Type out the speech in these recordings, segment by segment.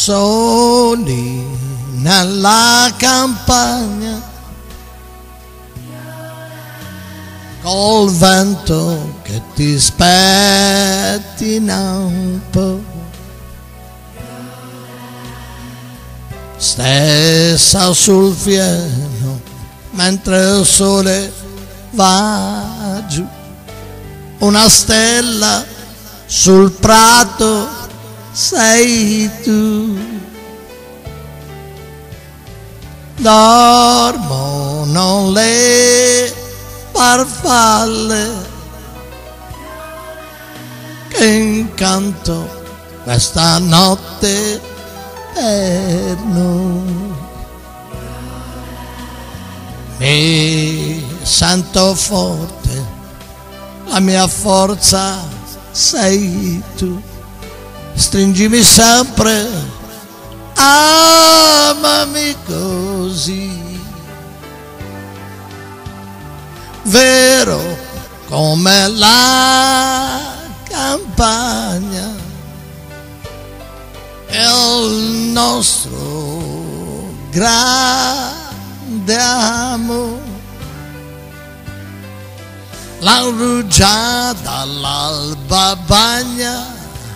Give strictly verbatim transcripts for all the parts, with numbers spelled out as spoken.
soli nella campagna, col vento che ti spettina un po', stessa sul fieno mentre il sole va giù, una stella sul prato sei tu. Dormono le farfalle che incanto questa notte per noi. Mi sento forte, la mia forza sei tu, stringimi sempre, amami così, vero come la campagna, il nostro grande amore, la rugiada l'alba bagna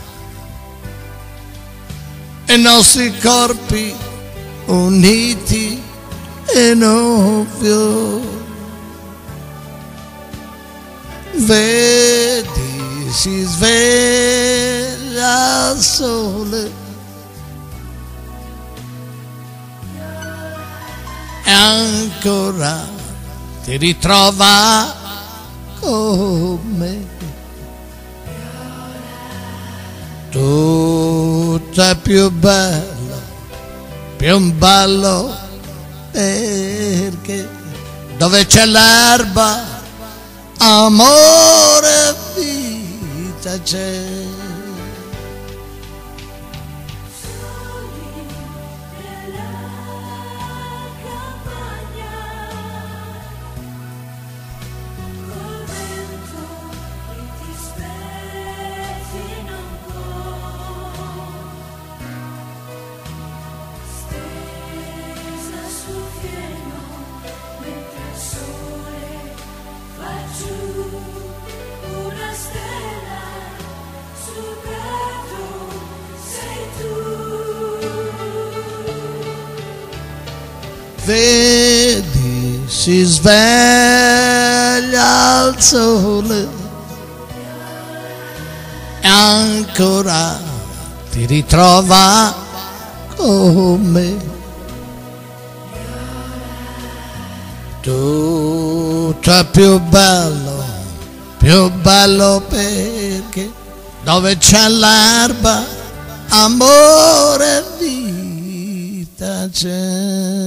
i nostri corpi uniti in ovvio. Vedi, si sveglia il sole e ancora ti ritrova con me. Tutto è più bello, più bello perché dove c'è l'erba, amore e vita c'è. Vedi, si sveglia il sole e ancora ti ritrova con me. Tutto è più bello, più bello perché dove c'è l'erba, amore e vita c'è.